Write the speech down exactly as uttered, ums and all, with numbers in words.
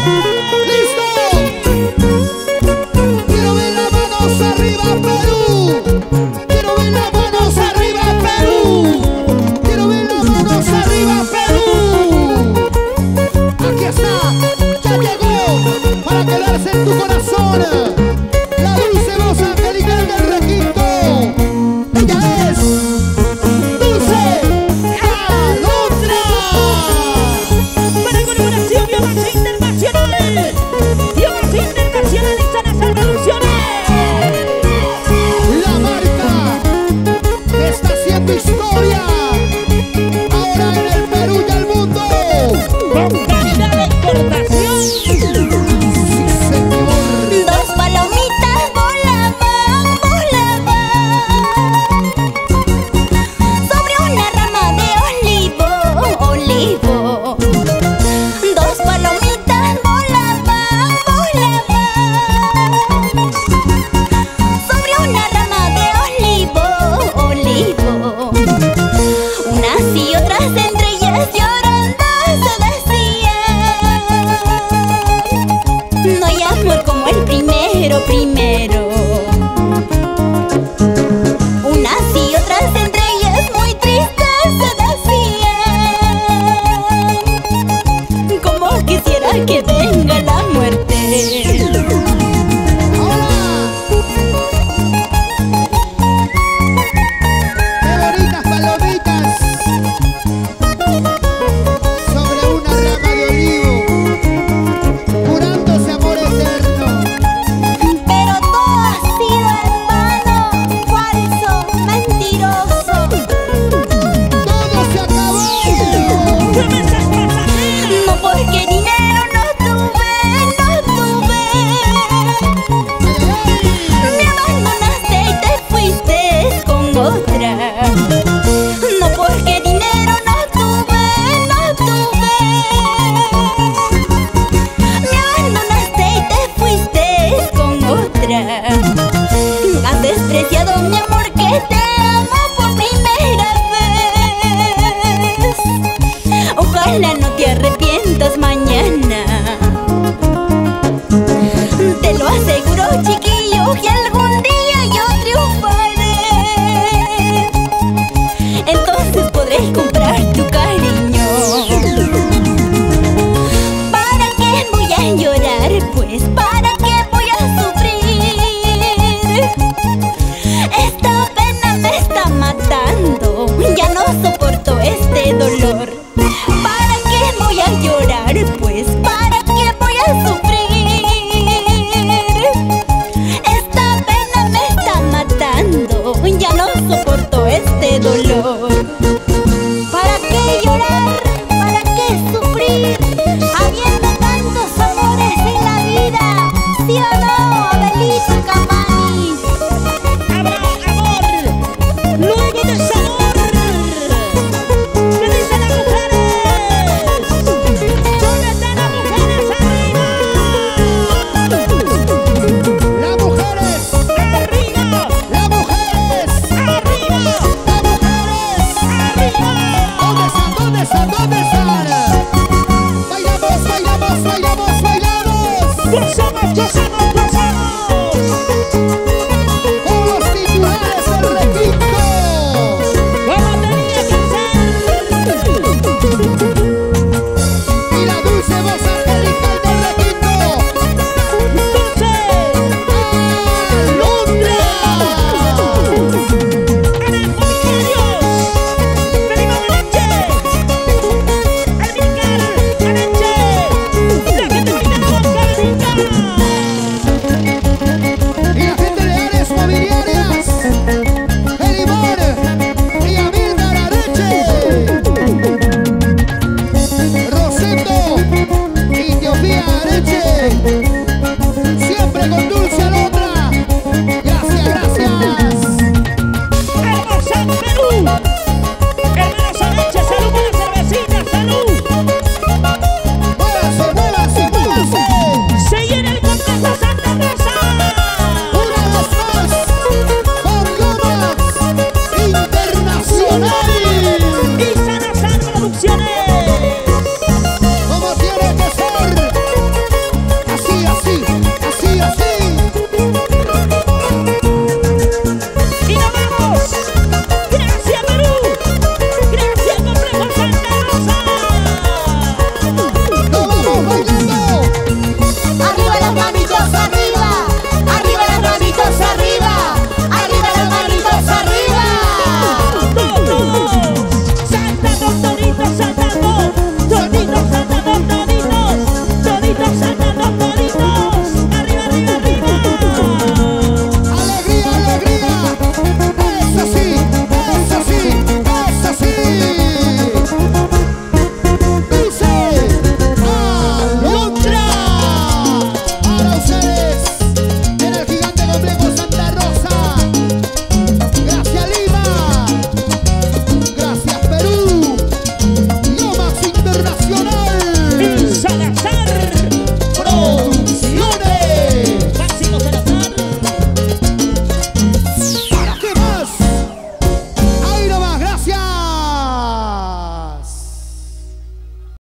Has despreciado mi amor, que te amo por primera vez. Ojalá no te arrepientas mañana. Te lo aseguro, chiquillo, que algún día yo triunfaré. Entonces podré comprar tu cariño. ¿Para qué voy a llorar? Pues ¿para qué voy a sufrir? Esta pena me está matando, ya no soporto este dolor. ¿Para qué voy a llorar? Pues ¿para qué voy a sufrir? Esta pena me está matando, ya no soporto este dolor. ¿Para qué llorar? ¿Para qué sufrir? Habiendo tantos amores en la vida, ¿sí o no, Abelito Camani? Habrá amor, luego desamor. ¿Qué dicen las mujeres? ¿Dónde están las mujeres? ¡Arriba! Las mujeres, ¡Arriba! las mujeres, ¡Arriba! las mujeres. ¡Arriba! ¿Dónde están? ¿Dónde están? ¿Dónde están? Bailamos, bailamos, bailamos, bailamos. ¡Gozamos, gozamos!